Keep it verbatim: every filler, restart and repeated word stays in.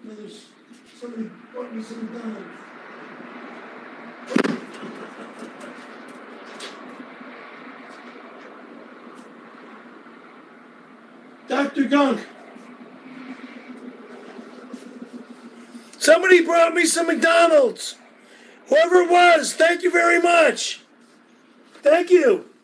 There's somebody brought me some McDonald's. Doctor Gunk. Somebody brought me some McDonald's. Whoever it was, thank you very much. Thank you.